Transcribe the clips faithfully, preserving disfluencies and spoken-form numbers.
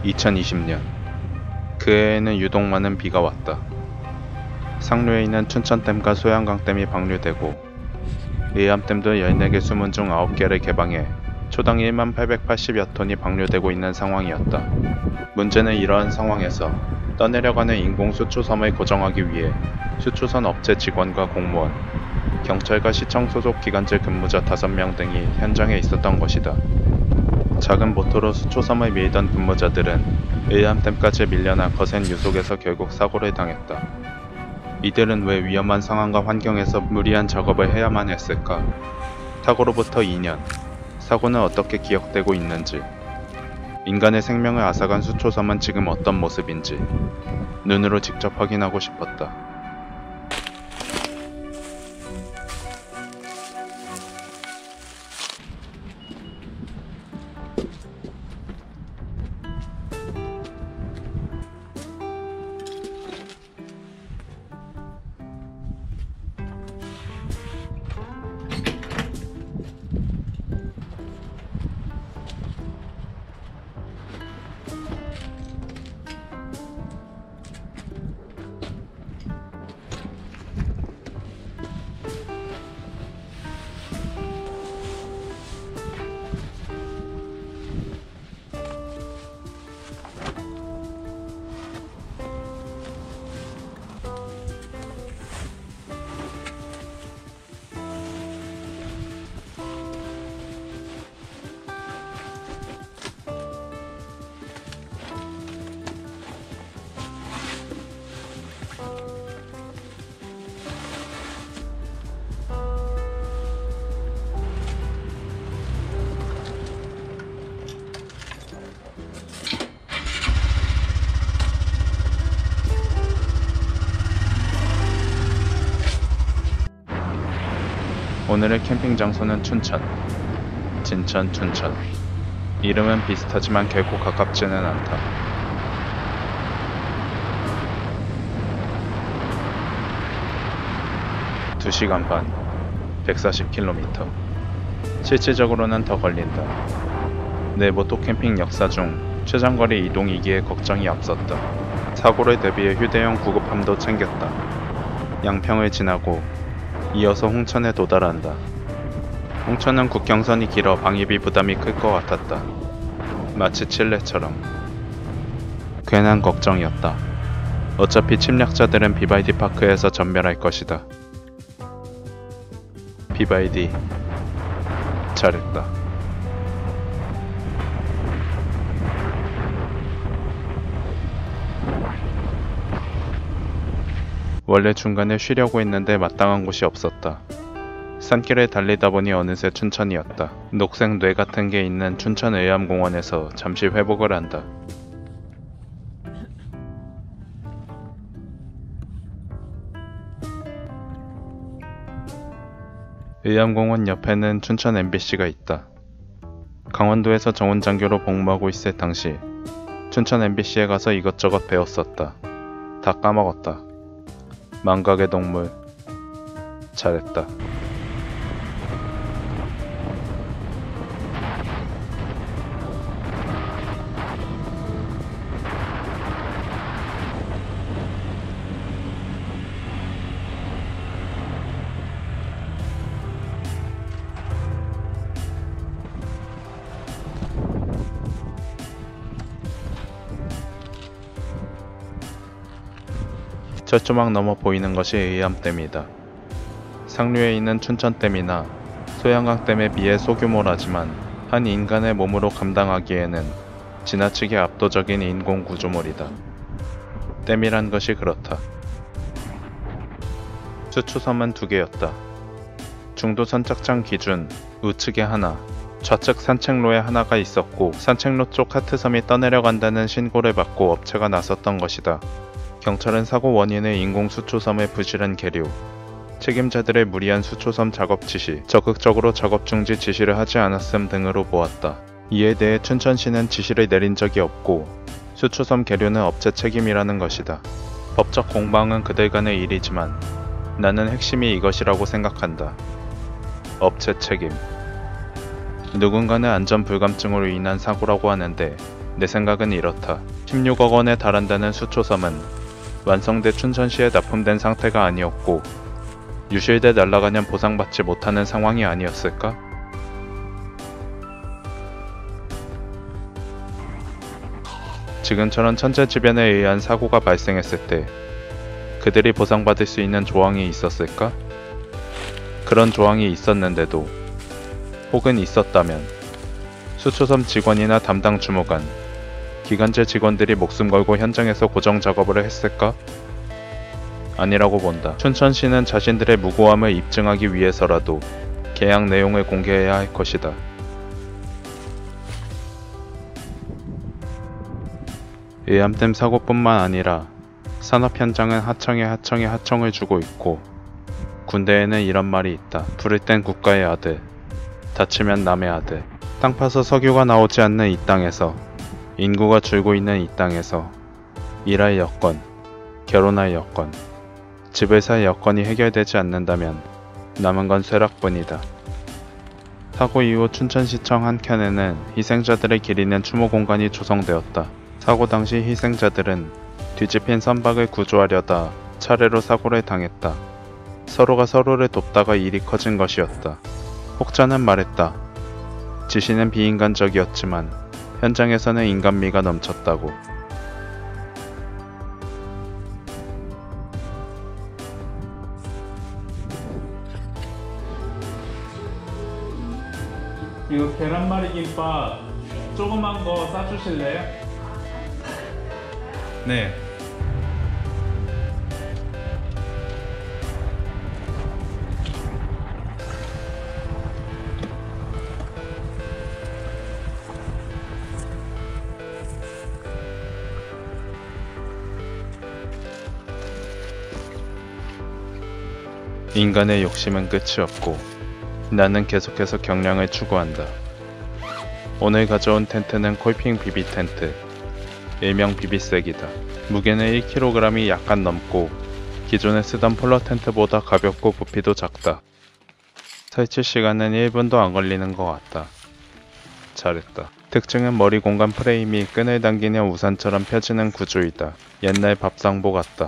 이천이십 년 그 해에는 유독 많은 비가 왔다. 상류에 있는 춘천댐과 소양강댐이 방류되고 의암댐도 열네 개 수문 중 아홉 개를 개방해 초당 일만 팔백팔십여 톤이 방류되고 있는 상황이었다. 문제는 이러한 상황에서 떠내려가는 인공 수초섬을 고정하기 위해 수초선 업체 직원과 공무원, 경찰과 시청 소속 기관지 근무자 다섯 명 등이 현장에 있었던 것이다. 작은 보트로 수초섬을 밀던 근무자들은 의암댐까지 밀려나 거센 유속에서 결국 사고를 당했다. 이들은 왜 위험한 상황과 환경에서 무리한 작업을 해야만 했을까? 사고로부터 이 년, 사고는 어떻게 기억되고 있는지, 인간의 생명을 앗아간 수초섬은 지금 어떤 모습인지 눈으로 직접 확인하고 싶었다. 오늘의 캠핑 장소는 춘천, 진천, 춘천. 이름은 비슷하지만 결코 가깝지는 않다. 두 시간 반, 백사십 킬로미터. 실질적으로는 더 걸린다. 내 모토 캠핑 역사 중 최장거리 이동이기에 걱정이 앞섰다. 사고를 대비해 휴대용 구급함도 챙겼다. 양평을 지나고 이어서 홍천에 도달한다. 홍천은 국경선이 길어 방위비 부담이 클 것 같았다. 마치 칠레처럼. 괜한 걱정이었다. 어차피 침략자들은 비바이디 파크에서 전멸할 것이다. 비바이디 잘했다. 원래 중간에 쉬려고 했는데 마땅한 곳이 없었다. 산길을 달리다 보니 어느새 춘천이었다. 녹색 뇌 같은 게 있는 춘천의암공원에서 잠시 회복을 한다. 의암공원 옆에는 춘천 엠비씨가 있다. 강원도에서 정훈장교로 복무하고 있을 당시 춘천 엠비씨에 가서 이것저것 배웠었다. 다 까먹었다. 망각의 동물. 잘했다. 철조망 너머 보이는 것이 의암댐이다. 상류에 있는 춘천댐이나 소양강댐에 비해 소규모라지만 한 인간의 몸으로 감당하기에는 지나치게 압도적인 인공 구조물이다. 댐이란 것이 그렇다. 수초섬은 두 개였다. 중도 선착장 기준 우측에 하나, 좌측 산책로에 하나가 있었고 산책로 쪽 하트섬이 떠내려간다는 신고를 받고 업체가 나섰던 것이다. 경찰은 사고 원인을 인공 수초섬의 부실한 계류, 책임자들의 무리한 수초섬 작업 지시, 적극적으로 작업 중지 지시를 하지 않았음 등으로 보았다. 이에 대해 춘천시는 지시를 내린 적이 없고 수초섬 계류는 업체 책임이라는 것이다. 법적 공방은 그들 간의 일이지만 나는 핵심이 이것이라고 생각한다. 업체 책임. 누군가는 안전 불감증으로 인한 사고라고 하는데 내 생각은 이렇다. 십육억 원에 달한다는 수초섬은 완성돼 춘천시에 납품된 상태가 아니었고 유실돼 날아가면 보상받지 못하는 상황이 아니었을까? 지금처럼 천재지변에 의한 사고가 발생했을 때 그들이 보상받을 수 있는 조항이 있었을까? 그런 조항이 있었는데도 혹은 있었다면 수초섬 직원이나 담당 주무관, 기관제 직원들이 목숨 걸고 현장에서 고정 작업을 했을까? 아니라고 본다. 춘천시는 자신들의 무고함을 입증하기 위해서라도 계약 내용을 공개해야 할 것이다. 의암댐 사고뿐만 아니라 산업 현장은 하청에 하청에 하청을 주고 있고 군대에는 이런 말이 있다. 부를 땐 국가의 아들, 다치면 남의 아들. 땅 파서 석유가 나오지 않는 이 땅에서, 인구가 줄고 있는 이 땅에서 일할 여건, 결혼할 여건, 집을 살 여건이 해결되지 않는다면 남은 건 쇠락뿐이다. 사고 이후 춘천시청 한 켠에는 희생자들을 기리는 추모 공간이 조성되었다. 사고 당시 희생자들은 뒤집힌 선박을 구조하려다 차례로 사고를 당했다. 서로가 서로를 돕다가 일이 커진 것이었다. 혹자는 말했다. 지시는 비인간적이었지만 현장에서는 인간미가 넘쳤다고. 이거 계란말이 김밥 조그만 거 싸주실래요? 네. 인간의 욕심은 끝이 없고 나는 계속해서 경량을 추구한다. 오늘 가져온 텐트는 콜핑 비비 텐트, 일명 비비색이다. 무게는 일 킬로그램이 약간 넘고 기존에 쓰던 폴러 텐트보다 가볍고 부피도 작다. 설치 시간은 일 분도 안 걸리는 것 같다. 잘했다. 특징은 머리 공간 프레임이 끈을 당기며 우산처럼 펴지는 구조이다. 옛날 밥상보 같다.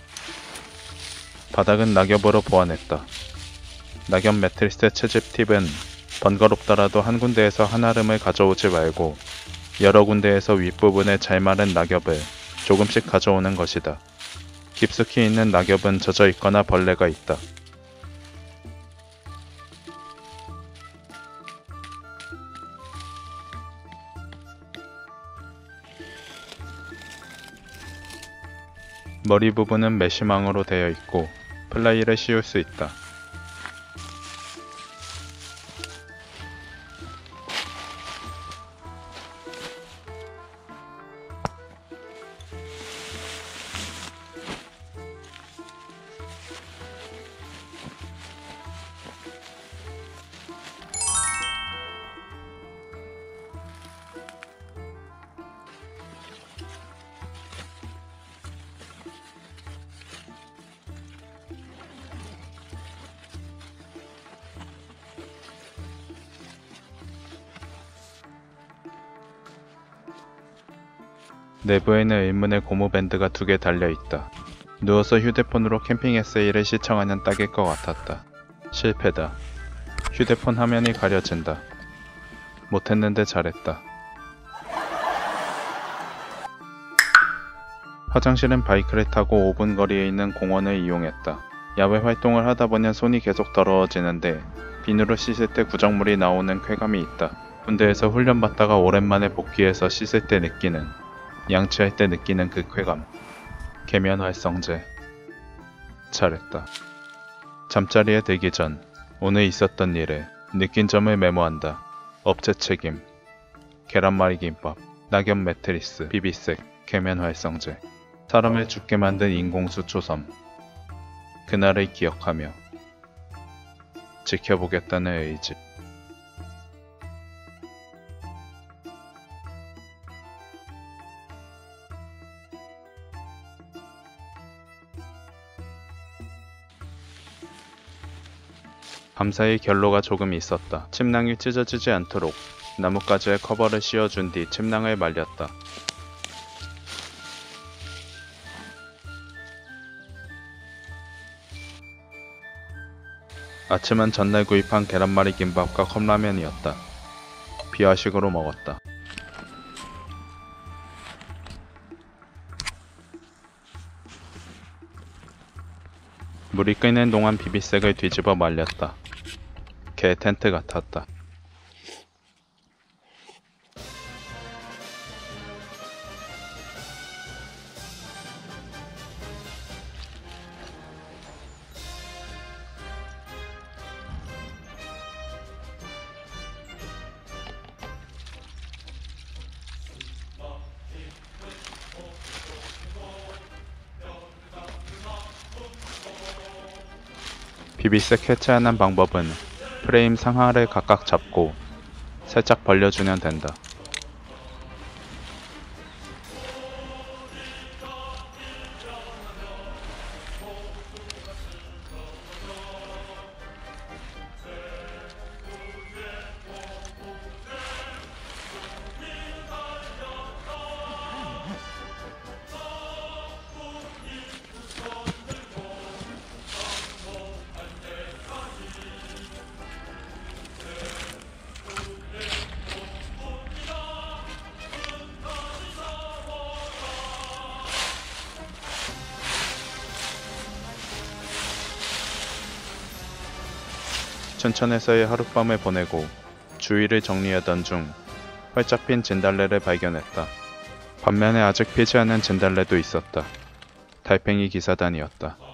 바닥은 낙엽으로 보완했다. 낙엽 매트리스 채집 팁은 번거롭더라도 한 군데에서 한아름을 가져오지 말고 여러 군데에서 윗부분에 잘 마른 낙엽을 조금씩 가져오는 것이다. 깊숙이 있는 낙엽은 젖어 있거나 벌레가 있다. 머리 부분은 메쉬망으로 되어 있고 플라이를 씌울 수 있다. 내부에는 의문의 고무밴드가 두 개 달려있다. 누워서 휴대폰으로 캠핑 에세이를 시청하는 딱일 것 같았다. 실패다. 휴대폰 화면이 가려진다. 못했는데 잘했다. 화장실은 바이크를 타고 오 분 거리에 있는 공원을 이용했다. 야외 활동을 하다 보면 손이 계속 더러워지는데 비누로 씻을 때 구정물이 나오는 쾌감이 있다. 군대에서 훈련받다가 오랜만에 복귀해서 씻을 때 느끼는, 양치할 때 느끼는 그 쾌감. 계면활성제. 잘했다. 잠자리에 들기 전 오늘 있었던 일에 느낀 점을 메모한다. 업체 책임, 계란말이 김밥, 낙엽 매트리스, 비비색, 계면활성제. 사람을 죽게 만든 인공수초섬. 그날을 기억하며 지켜보겠다는 의지. 밤사이 결로가 조금 있었다. 침낭이 찢어지지 않도록 나뭇가지에 커버를 씌워준 뒤 침낭을 말렸다. 아침은 전날 구입한 계란말이 김밥과 컵라면이었다. 비화식으로 먹었다. 물이 끓는 동안 비비색을 뒤집어 말렸다. 개 텐트 같았다. 비비색 해체하는 방법은 프레임 상하를 각각 잡고 살짝 벌려주면 된다. 춘천에서의 하룻밤을 보내고 주위를 정리하던 중 활짝 핀 진달래를 발견했다. 반면에 아직 피지 않은 진달래도 있었다. 달팽이 기사단이었다.